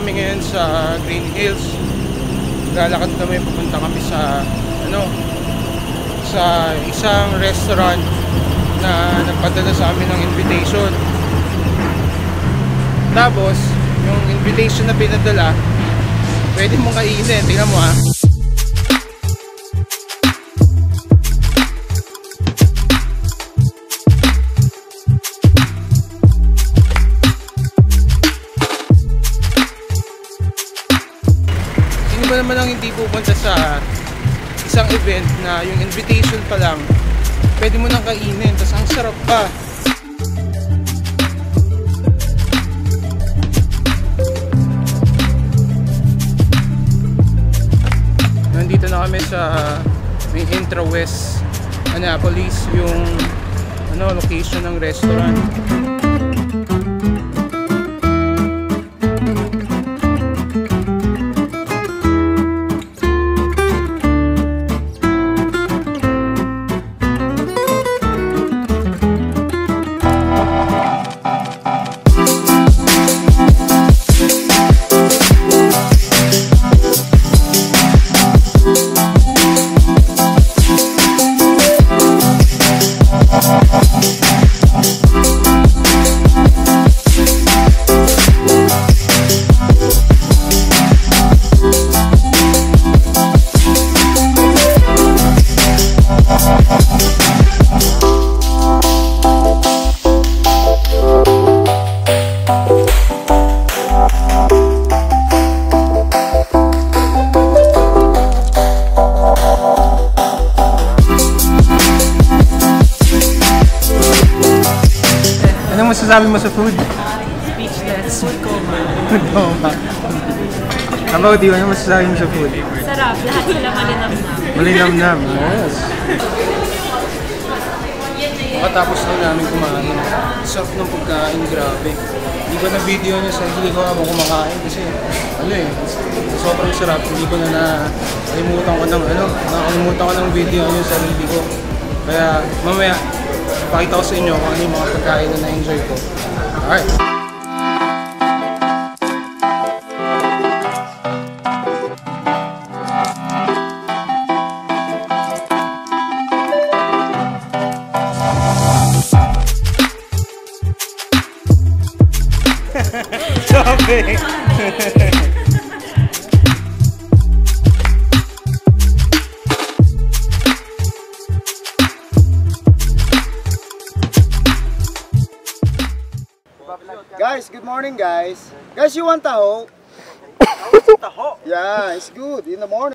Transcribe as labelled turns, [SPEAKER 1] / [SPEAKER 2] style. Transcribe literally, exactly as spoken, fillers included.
[SPEAKER 1] kami ngayon sa Green Hills. Lalakad kami, pupunta kami sa ano sa isang restaurant na nagpadala sa amin ng invitation. Tapos yung invitation na pinadala, pwede mong kainin. Tingnan mo ah. Sino ba naman ang hindi pupunta sa isang event na yung invitation pa lang pwede mo nang kainin, tapos ang sarap pa. Nandito na kami sa may Intra West Annapolis, yung ano, location ng restaurant. Ano masasabi mo sa food?
[SPEAKER 2] Speechless. Food coma.
[SPEAKER 1] Food coma. How about you? Ano masasabi mo sa food?
[SPEAKER 2] Sarap. Lahat sila malinamnam.
[SPEAKER 1] Malinamnam. Yes. Pagkatapos na namin kumain, sarap ng pagkain, grabe. Hindi ko na video niya sa sarili ko habang kumakain kasi ano eh, sobrang sarap. Hindi ko na nakalimutan ko ng ano, nakalimutan ko ng video niya sa sarili ko. Kaya mamaya, pakita ko sa inyo kung ano yung mga pagkain na na-enjoy ko. Alright. Shopping!
[SPEAKER 3] Guys, good morning guys. Guys, you want taho? Taho? Yeah, it's good in the morning.